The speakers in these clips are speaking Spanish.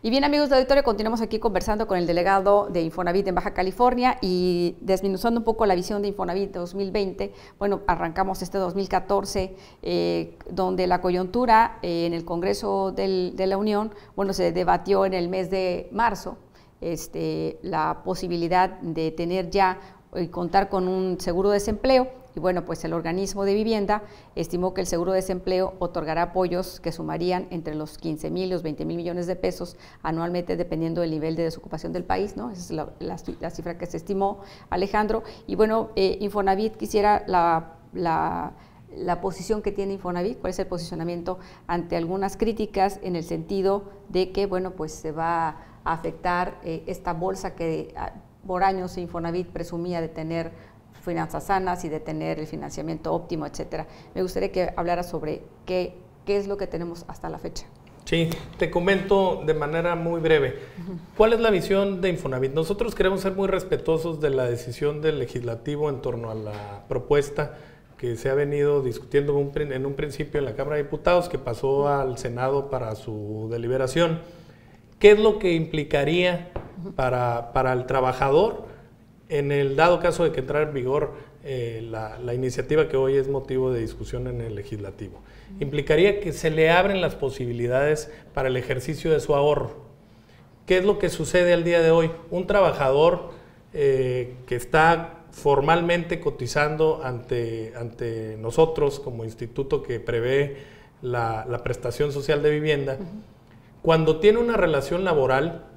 Y bien, amigos de auditorio, continuamos aquí conversando con el delegado de Infonavit en Baja California y desmenuzando un poco la visión de Infonavit 2020. Bueno, arrancamos este 2014, donde la coyuntura en el Congreso de la Unión, bueno, se debatió en el mes de marzo la posibilidad de tener ya y contar con un seguro de desempleo. Y bueno, pues el organismo de vivienda estimó que el seguro de desempleo otorgará apoyos que sumarían entre los 15,000 y los 20,000 millones de pesos anualmente, dependiendo del nivel de desocupación del país, ¿no? Esa es la cifra que se estimó, Alejandro. Y bueno, Infonavit quisiera la posición que tiene Infonavit, cuál es el posicionamiento ante algunas críticas en el sentido de que, bueno, pues se va a afectar esta bolsa que por años Infonavit presumía de tener finanzas sanas y de tener el financiamiento óptimo, etcétera. Me gustaría que hablara sobre qué es lo que tenemos hasta la fecha. Sí, te comento de manera muy breve. ¿Cuál es la visión de Infonavit? Nosotros queremos ser muy respetuosos de la decisión del legislativo en torno a la propuesta que se ha venido discutiendo en un principio en la Cámara de Diputados, que pasó al Senado para su deliberación. ¿Qué es lo que implicaría para el trabajador en el dado caso de que entrara en vigor la iniciativa que hoy es motivo de discusión en el legislativo? Implicaría que se le abren las posibilidades para el ejercicio de su ahorro. ¿Qué es lo que sucede al día de hoy? Un trabajador que está formalmente cotizando ante nosotros como instituto que prevé la prestación social de vivienda, cuando tiene una relación laboral,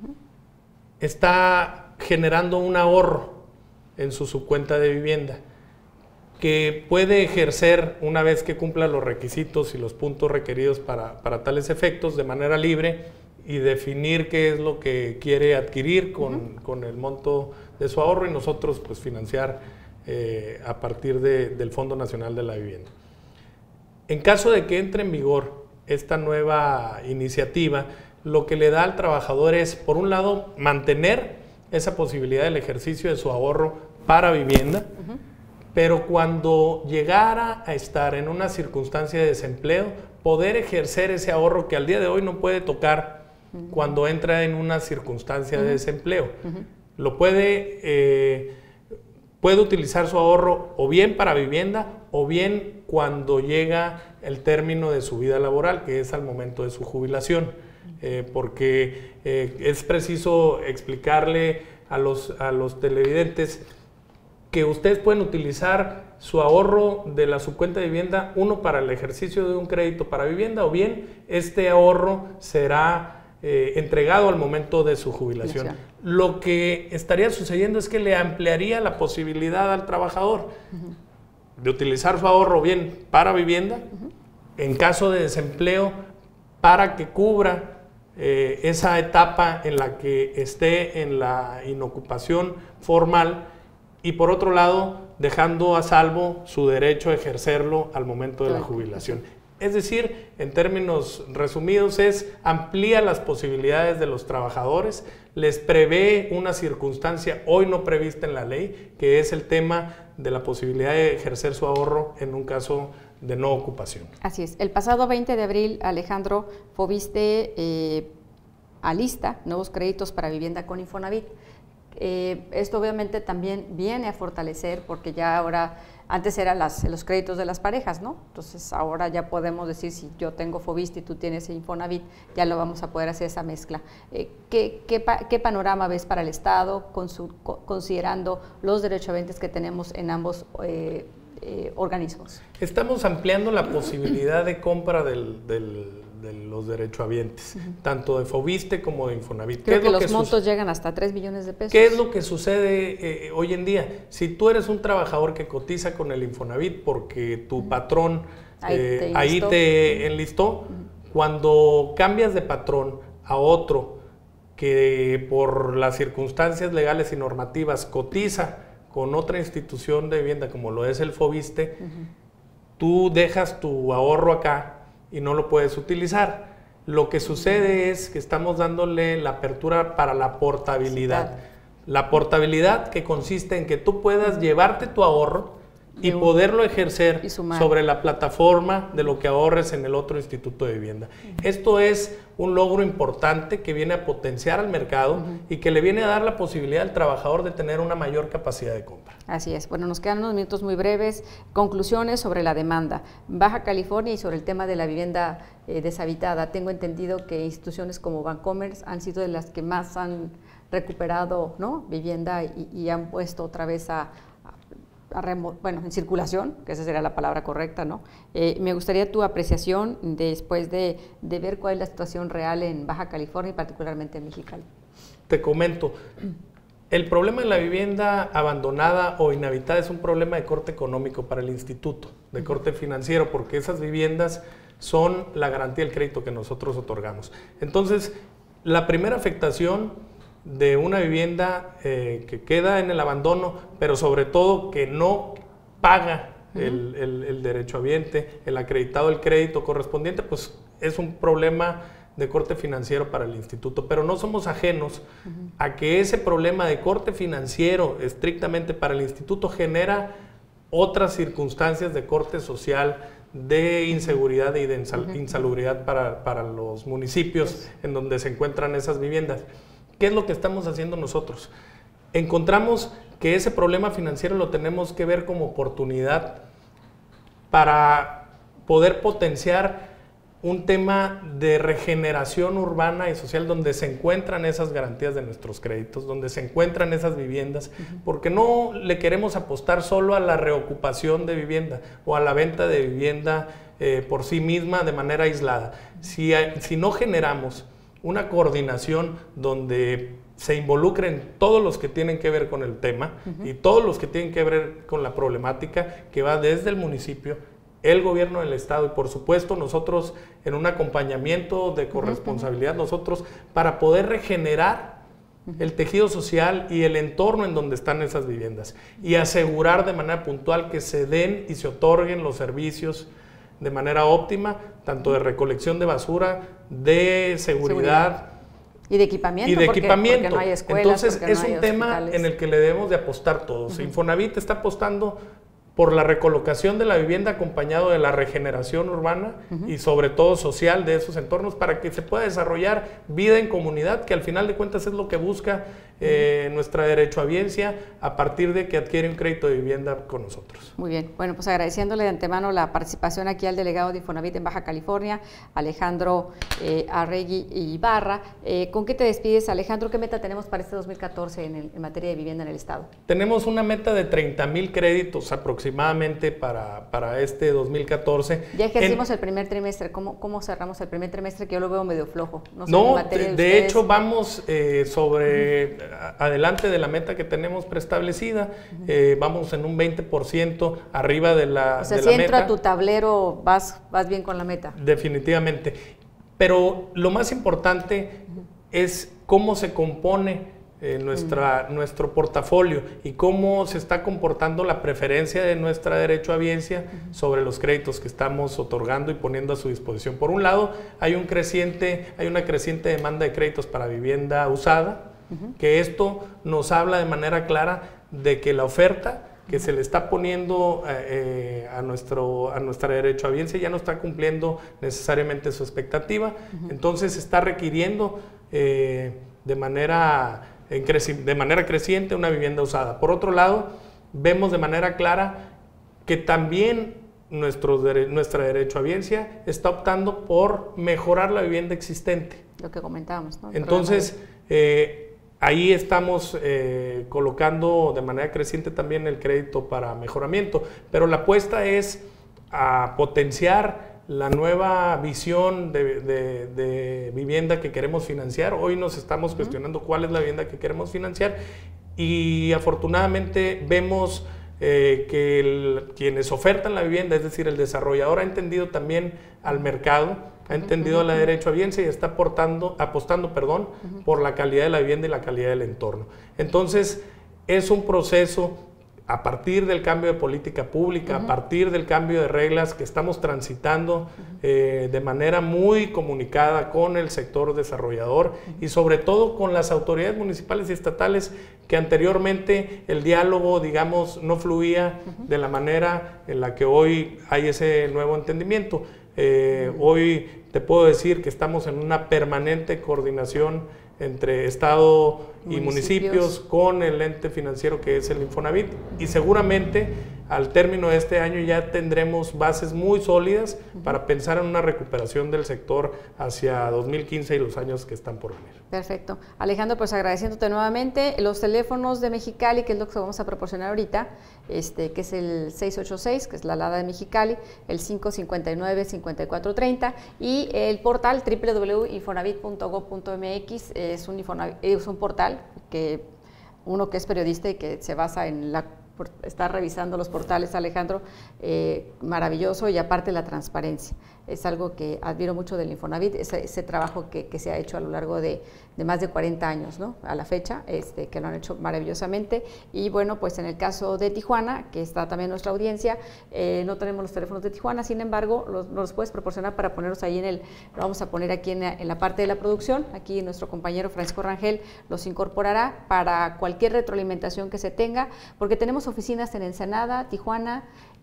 está generando un ahorro en su subcuenta de vivienda que puede ejercer una vez que cumpla los requisitos y los puntos requeridos para tales efectos de manera libre y definir qué es lo que quiere adquirir con el monto de su ahorro y nosotros pues financiar a partir del Fondo Nacional de la Vivienda. En caso de que entre en vigor esta nueva iniciativa, lo que le da al trabajador es, por un lado, mantener esa posibilidad del ejercicio de su ahorro para vivienda, pero cuando llegara a estar en una circunstancia de desempleo, poder ejercer ese ahorro que al día de hoy no puede tocar cuando entra en una circunstancia de desempleo. Lo puede utilizar su ahorro o bien para vivienda o bien cuando llega el término de su vida laboral, que es al momento de su jubilación. Porque es preciso explicarle a los televidentes que ustedes pueden utilizar su ahorro de la subcuenta de vivienda, uno para el ejercicio de un crédito para vivienda, o bien este ahorro será entregado al momento de su jubilación. Lo que estaría sucediendo es que le ampliaría la posibilidad al trabajador de utilizar su ahorro bien para vivienda, en caso de desempleo, para que cubra esa etapa en la que esté en la inocupación formal y por otro lado dejando a salvo su derecho a ejercerlo al momento de la jubilación. Es decir, en términos resumidos, amplía las posibilidades de los trabajadores, les prevé una circunstancia hoy no prevista en la ley, que es el tema de la posibilidad de ejercer su ahorro en un caso de no ocupación. Así es. El pasado 20 de abril, Alejandro, Foviste alista nuevos créditos para vivienda con Infonavit. Esto obviamente también viene a fortalecer, porque ya ahora, antes eran los créditos de las parejas, ¿no? Entonces ahora ya podemos decir, si yo tengo Foviste y tú tienes Infonavit, ya lo vamos a poder hacer esa mezcla. ¿Qué panorama ves para el Estado, considerando los derechohabientes que tenemos en ambos organismos? Estamos ampliando la posibilidad de compra de los derechohabientes, tanto de Foviste como de Infonavit. Creo que los montos llegan hasta 3 millones de pesos. ¿Qué es lo que sucede hoy en día? Si tú eres un trabajador que cotiza con el Infonavit porque tu patrón ahí te enlistó, cuando cambias de patrón a otro que por las circunstancias legales y normativas cotiza con otra institución de vivienda como lo es el Foviste, tú dejas tu ahorro acá y no lo puedes utilizar. Lo que sucede es que estamos dándole la apertura para la portabilidad. La portabilidad que consiste en que tú puedas llevarte tu ahorro y poderlo ejercer sobre la plataforma de lo que ahorres en el otro instituto de vivienda. Esto es un logro importante que viene a potenciar al mercado y que le viene a dar la posibilidad al trabajador de tener una mayor capacidad de compra. Así es. Bueno, nos quedan unos minutos muy breves. Conclusiones sobre la demanda. Baja California y sobre el tema de la vivienda deshabitada. Tengo entendido que instituciones como Bancomer han sido de las que más han recuperado, ¿no?, vivienda y han puesto otra vez en circulación, que esa sería la palabra correcta, ¿no? Me gustaría tu apreciación después de ver cuál es la situación real en Baja California y particularmente en Mexicali. Te comento, el problema de la vivienda abandonada o inhabitada es un problema de corte económico para el instituto, de corte financiero, porque esas viviendas son la garantía del crédito que nosotros otorgamos. Entonces, la primera afectación de una vivienda que queda en el abandono, pero sobre todo que no paga el derechohabiente, el acreditado del crédito correspondiente, pues es un problema de corte financiero para el instituto. Pero no somos ajenos a que ese problema de corte financiero estrictamente para el instituto genera otras circunstancias de corte social, de inseguridad y de insalubridad para los municipios en donde se encuentran esas viviendas. ¿Qué es lo que estamos haciendo nosotros? Encontramos que ese problema financiero lo tenemos que ver como oportunidad para poder potenciar un tema de regeneración urbana y social donde se encuentran esas garantías de nuestros créditos, donde se encuentran esas viviendas, porque no le queremos apostar solo a la reocupación de vivienda o a la venta de vivienda por sí misma de manera aislada. Si no generamos una coordinación donde se involucren todos los que tienen que ver con el tema y todos los que tienen que ver con la problemática que va desde el municipio, el gobierno del estado y por supuesto nosotros en un acompañamiento de corresponsabilidad nosotros para poder regenerar el tejido social y el entorno en donde están esas viviendas y asegurar de manera puntual que se den y se otorguen los servicios de manera óptima, tanto de recolección de basura, de seguridad y de equipamiento, porque no hay escuelas. Entonces es un tema en el que le debemos de apostar todos. Infonavit está apostando por la recolocación de la vivienda acompañado de la regeneración urbana y sobre todo social de esos entornos para que se pueda desarrollar vida en comunidad, que al final de cuentas es lo que busca nuestra derechohabiencia a partir de que adquiere un crédito de vivienda con nosotros. Muy bien, bueno, pues agradeciéndole de antemano la participación aquí al delegado de Infonavit en Baja California, Alejandro Arregui Ibarra. ¿Con qué te despides, Alejandro? ¿Qué meta tenemos para este 2014 en materia de vivienda en el estado? Tenemos una meta de 30,000 créditos aproximadamente para este 2014. Ya ejercimos el primer trimestre. ¿Cómo cerramos el primer trimestre? Que yo lo veo medio flojo. No sé, de hecho vamos adelante de la meta que tenemos preestablecida, vamos en un 20% arriba de la meta. Si entro a tu tablero, vas bien con la meta. Definitivamente. Pero lo más importante es cómo se compone nuestro portafolio y cómo se está comportando la preferencia de nuestra derechohabiencia sobre los créditos que estamos otorgando y poniendo a su disposición. Por un lado, hay una creciente demanda de créditos para vivienda usada, que esto nos habla de manera clara de que la oferta que se le está poniendo a nuestra derechohabiencia ya no está cumpliendo necesariamente su expectativa, entonces se está requiriendo de manera creciente una vivienda usada. Por otro lado, vemos de manera clara que también nuestra derechohabiencia está optando por mejorar la vivienda existente. Lo que comentábamos, ¿no? Entonces, ahí estamos colocando de manera creciente también el crédito para mejoramiento, pero la apuesta es a potenciar la nueva visión de vivienda que queremos financiar. Hoy nos estamos cuestionando cuál es la vivienda que queremos financiar y afortunadamente vemos que quienes ofertan la vivienda, es decir, el desarrollador ha entendido también al mercado, ha entendido a la derechohabiencia y está apostando por la calidad de la vivienda y la calidad del entorno. Entonces, es un proceso a partir del cambio de política pública, a partir del cambio de reglas que estamos transitando de manera muy comunicada con el sector desarrollador y sobre todo con las autoridades municipales y estatales, que anteriormente el diálogo, digamos, no fluía de la manera en la que hoy hay ese nuevo entendimiento. Hoy te puedo decir que estamos en una permanente coordinación entre Estado y municipios con el ente financiero que es el Infonavit, y seguramente al término de este año ya tendremos bases muy sólidas para pensar en una recuperación del sector hacia 2015 y los años que están por venir. Perfecto. Alejandro, pues agradeciéndote nuevamente. Los teléfonos de Mexicali, que es lo que vamos a proporcionar ahorita, que es el 686, que es la alada de Mexicali, el 559-5430, y el portal www.infonavit.gov.mx. Es un portal que uno que es periodista y que se basa en está revisando los portales, Alejandro, maravilloso, y aparte la transparencia. Es algo que admiro mucho del Infonavit, ese trabajo que se ha hecho a lo largo de más de 40 años, ¿no? A la fecha, que lo han hecho maravillosamente. Y bueno, pues en el caso de Tijuana, que está también nuestra audiencia, no tenemos los teléfonos de Tijuana, sin embargo, los puedes proporcionar para ponerlos ahí lo vamos a poner aquí en la parte de la producción. Aquí nuestro compañero Francisco Rangel los incorporará para cualquier retroalimentación que se tenga, porque tenemos oficinas en Ensenada, Tijuana,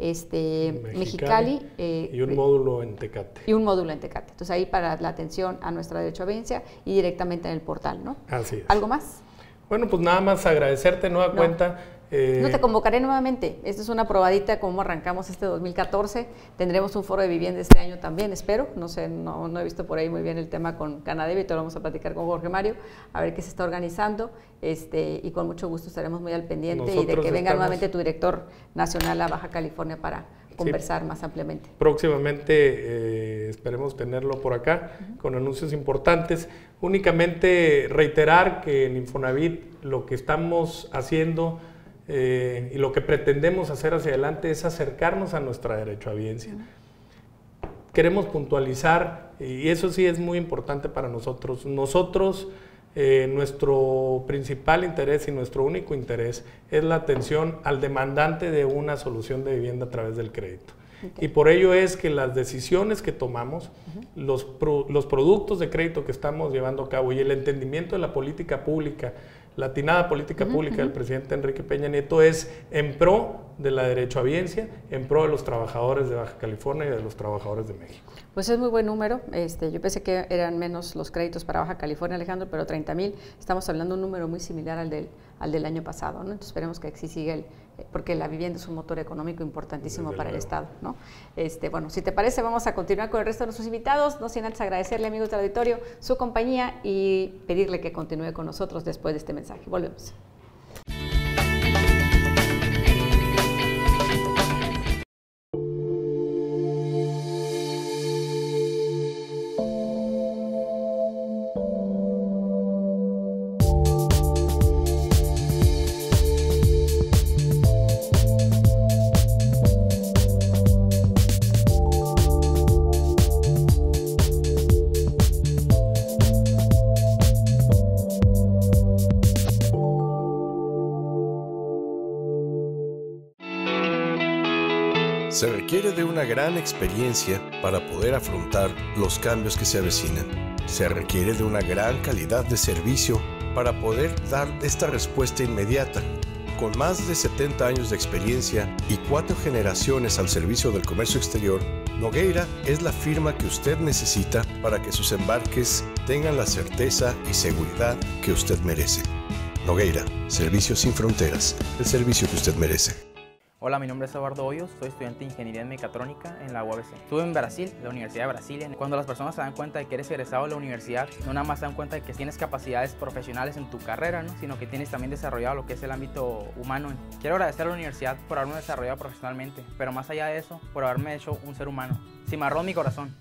Mexicali y un módulo en Tecate. Entonces ahí para la atención a nuestra derechohabencia y directamente en el portal, ¿no? Así es. ¿Algo más? Bueno, pues nada más agradecerte nueva cuenta. No, te convocaré nuevamente. Esta es una probadita de cómo arrancamos este 2014. Tendremos un foro de vivienda este año también, espero. No sé, no he visto por ahí muy bien el tema con Canadevia, lo vamos a platicar con Jorge Mario, a ver qué se está organizando. Y con mucho gusto estaremos muy al pendiente y de que venga nuevamente tu director nacional a Baja California para conversar más ampliamente. Próximamente esperemos tenerlo por acá con anuncios importantes. Únicamente reiterar que en Infonavit lo que estamos haciendo y lo que pretendemos hacer hacia adelante es acercarnos a nuestra derechohabiencia. Queremos puntualizar, y eso sí es muy importante para nosotros. Nuestro principal interés y nuestro único interés es la atención al demandante de una solución de vivienda a través del crédito. Y por ello es que las decisiones que tomamos, los productos de crédito que estamos llevando a cabo y el entendimiento de la política pública, la atinada política pública del presidente Enrique Peña Nieto, es en pro de la derechohabiencia, en pro de los trabajadores de Baja California y de los trabajadores de México. Pues es muy buen número. Yo pensé que eran menos los créditos para Baja California, Alejandro, pero 30,000, estamos hablando de un número muy similar al del año pasado, ¿no? Entonces esperemos que sí siga porque la vivienda es un motor económico importantísimo para el Estado, ¿no? Bueno, si te parece, vamos a continuar con el resto de nuestros invitados, no sin antes agradecerle, amigos del auditorio, su compañía y pedirle que continúe con nosotros después de este mensaje. Volvemos. Se requiere de una gran experiencia para poder afrontar los cambios que se avecinan. Se requiere de una gran calidad de servicio para poder dar esta respuesta inmediata. Con más de 70 años de experiencia y 4 generaciones al servicio del comercio exterior, Nogueira es la firma que usted necesita para que sus embarques tengan la certeza y seguridad que usted merece. Nogueira, Servicios Sin Fronteras, el servicio que usted merece. Hola, mi nombre es Eduardo Hoyos, soy estudiante de Ingeniería en Mecatrónica en la UABC. Estuve en Brasil, la Universidad de Brasilia. Cuando las personas se dan cuenta de que eres egresado de la universidad, no nada más se dan cuenta de que tienes capacidades profesionales en tu carrera, ¿no? Sino que tienes también desarrollado lo que es el ámbito humano. Quiero agradecer a la universidad por haberme desarrollado profesionalmente, pero más allá de eso, por haberme hecho un ser humano. Cimarrón mi corazón.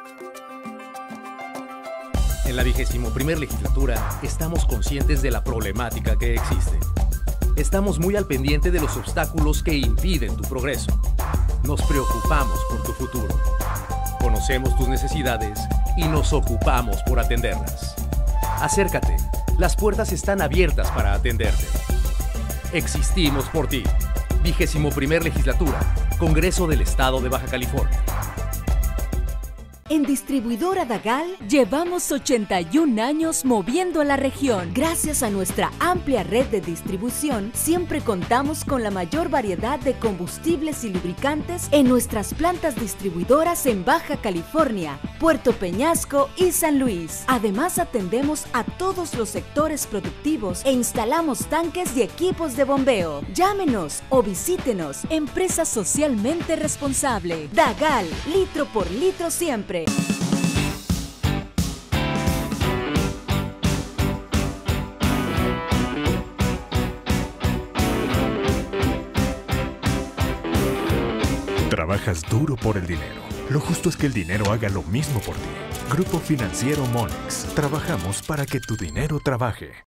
En la 21ª legislatura estamos conscientes de la problemática que existe. Estamos muy al pendiente de los obstáculos que impiden tu progreso. Nos preocupamos por tu futuro. Conocemos tus necesidades y nos ocupamos por atenderlas. Acércate, las puertas están abiertas para atenderte. Existimos por ti. 21ª Legislatura, Congreso del Estado de Baja California. En Distribuidora Dagal llevamos 81 años moviendo a la región. Gracias a nuestra amplia red de distribución, siempre contamos con la mayor variedad de combustibles y lubricantes en nuestras plantas distribuidoras en Baja California, Puerto Peñasco y San Luis. Además, atendemos a todos los sectores productivos e instalamos tanques y equipos de bombeo. Llámenos o visítenos, empresa socialmente responsable. Dagal, litro por litro siempre. Trabajas duro por el dinero. Lo justo es que el dinero haga lo mismo por ti. Grupo Financiero Monex. Trabajamos para que tu dinero trabaje.